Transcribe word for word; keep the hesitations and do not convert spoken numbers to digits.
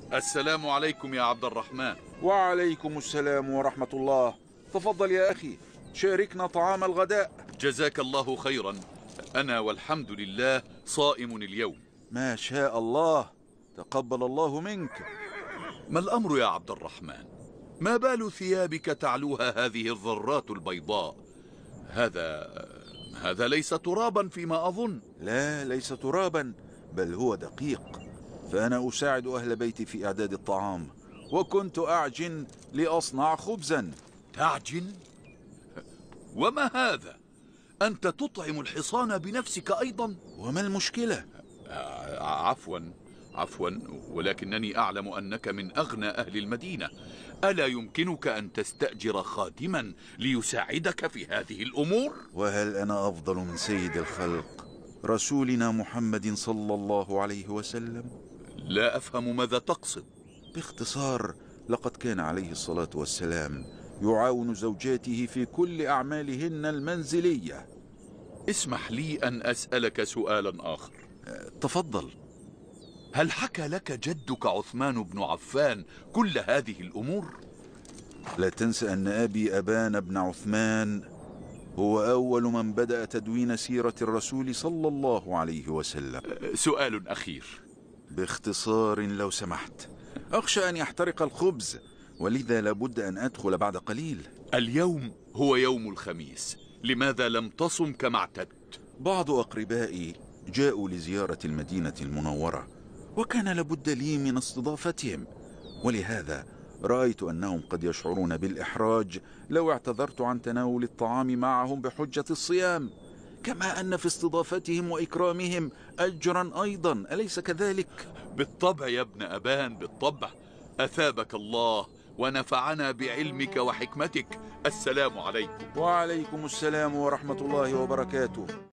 السلام عليكم يا عبد الرحمن. وعليكم السلام ورحمة الله. تفضل يا أخي، شاركنا طعام الغداء. جزاك الله خيرا، أنا والحمد لله صائم اليوم. ما شاء الله، تقبل الله منك. ما الأمر يا عبد الرحمن؟ ما بال ثيابك تعلوها هذه الذرات البيضاء؟ هذا هذا ليس ترابا فيما أظن. لا، ليس ترابا، بل هو دقيق. فأنا أساعد أهل بيتي في إعداد الطعام، وكنت أعجن لأصنع خبزا. تعجن؟ وما هذا؟ أنت تطعم الحصان بنفسك أيضا؟ وما المشكلة؟ عفوا عفوا ولكنني أعلم أنك من أغنى أهل المدينة. ألا يمكنك أن تستأجر خادما ليساعدك في هذه الأمور؟ وهل أنا أفضل من سيد الخلق رسولنا محمد صلى الله عليه وسلم؟ لا أفهم ماذا تقصد. باختصار، لقد كان عليه الصلاة والسلام يعاون زوجاته في كل أعمالهن المنزلية. اسمح لي أن أسألك سؤالا آخر. تفضل. هل حكى لك جدك عثمان بن عفان كل هذه الأمور؟ لا تنسى أن أبي أبان بن عثمان هو أول من بدأ تدوين سيرة الرسول صلى الله عليه وسلم. سؤال أخير باختصار لو سمحت. أخشى أن يحترق الخبز، ولذا لابد أن أدخل بعد قليل. اليوم هو يوم الخميس، لماذا لم تصم كما اعتدت؟ بعض أقربائي جاءوا لزيارة المدينة المنورة، وكان لابد لي من استضافتهم، ولهذا رأيت أنهم قد يشعرون بالإحراج لو اعتذرت عن تناول الطعام معهم بحجة الصيام، كما أن في استضافتهم وإكرامهم أجرا أيضا، أليس كذلك؟ بالطبع يا ابن أبان، بالطبع. أثابك الله ونفعنا بعلمك وحكمتك. السلام عليكم. وعليكم السلام ورحمة الله وبركاته.